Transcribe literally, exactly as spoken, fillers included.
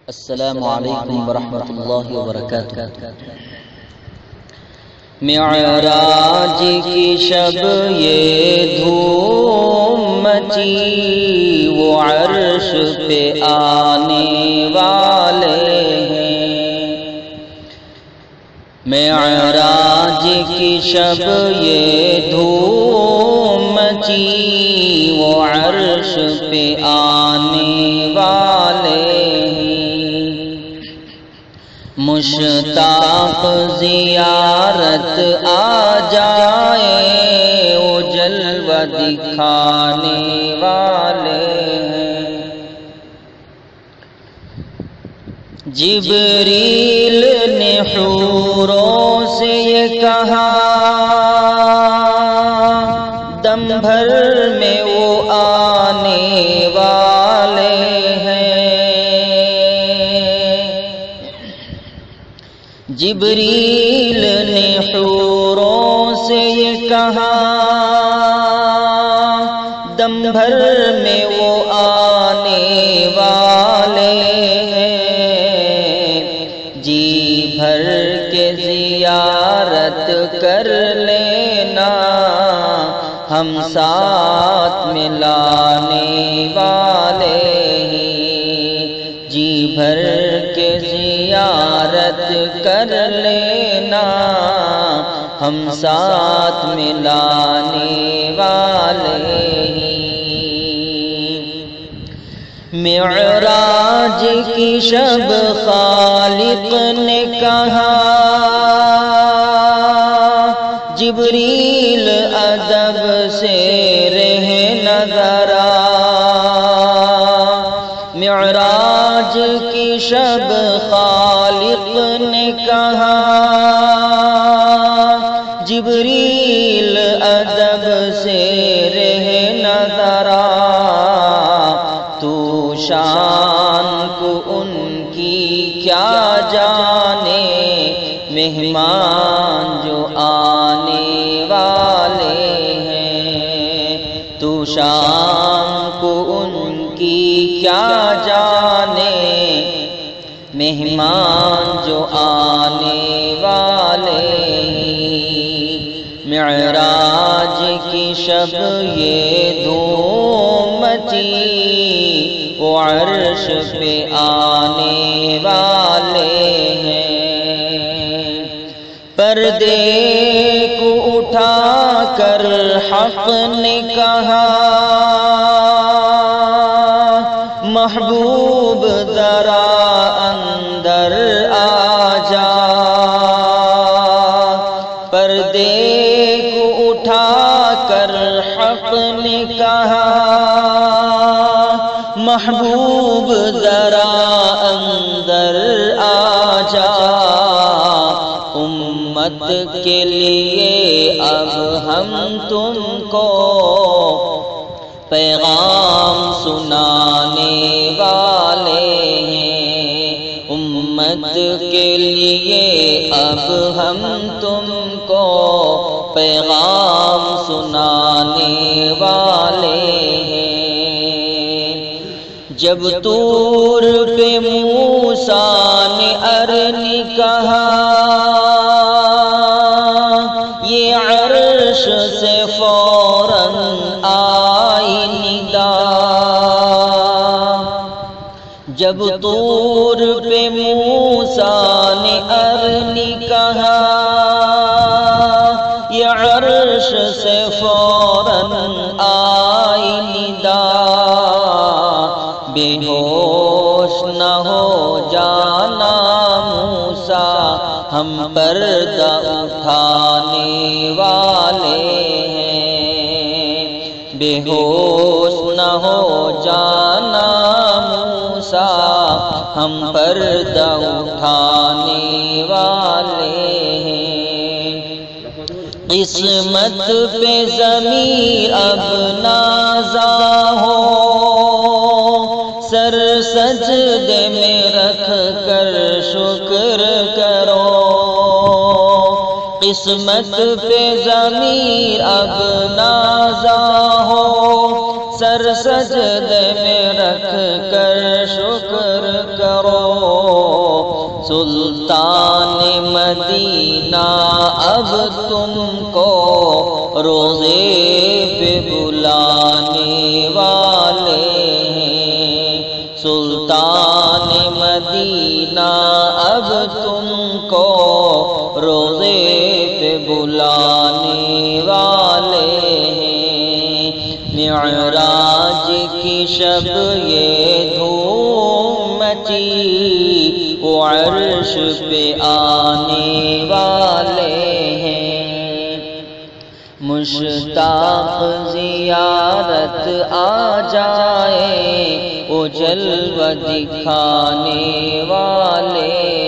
السلام علیکم ورحمۃ اللہ وبرکاتہ۔ معراج کی شب یہ دھوم مچی، وہ عرش پہ آنے والے ہیں۔ معراج کی شب یہ دھوم مچی، وہ عرش پہ آنے والے ہیں۔ مشتاق زیارت آ جائے، وہ جلوہ دکھانے والے ہیں۔ جبریل نے حوروں سے یہ کہا، دم بھر میں وہ آنے والے ہیں۔ جبریل نے حوروں سے یہ کہا، دم بھر میں وہ آنے والے ہیں۔ جی بھر کے زیارت کر لینا، ہم ساتھ میں لانے والے ہیں۔ جی بھر کے زیارت کر لینا، ہم ساتھ میں لانے والے ہیں۔ معراج کی شب خالق نے کہا، جبریل ادب سے رہنا ذرا۔ معراج کی شب خالق نے کہا، جبریل ادب سے رہنا ذرا۔ تو شان کو ان کی کیا جانے، مہمان جو آنے والے ہیں۔ تو شان کو ان کی کیا جانے، مہمان جو آنے والے ہیں۔ معراج کی شب یہ دھوم مچی، وہ عرش پہ آنے والے ہیں۔ پردے کو اٹھا کر حق نے کہا، محبوب ذرا اندر آ جا۔ پردے کو اٹھا کر حق نے کہا، محبوب ذرا اندر آ جا۔ امت کے لیے اب ہم تم کو پیغام سنانے والے ہیں۔ امت کے لیے اب ہم تم کو پیغام سنانے والے ہیں۔ جب طور پہ موسیٰ نے ارنی کہا، یہ عرش سے فوراً آئی ندا۔ جب طور پہ موسیٰ نے ارنی کہا، یہ عرش سے فوراً آئی ندا۔ بے ہوش نہ ہو جانا موسیٰ، ہم پردہ اٹھانے والے ہیں۔ بے ہوش نہ ہو جانا موسیٰ، ہم پردہ اٹھانے والے ہیں۔ قسمت پہ ضمیر اب نازا ہو، سر سجدے میں رکھ کر شکر کرو۔ قسمت پہ ضمیر اب نازا ہو، سر سجدے میں رکھ کر شکر کرو سلطان مدینہ اب تم کو روضے پہ بلانے والے ہیں سلطان مدینہ اب تم کو روضے پہ بلانے والے ہیں معراج کی شب یہ دھوم مچی وہ عرش پہ آنے والے ہیں مشتاق زیارت آ جائے وہ جلوہ دکھانے والے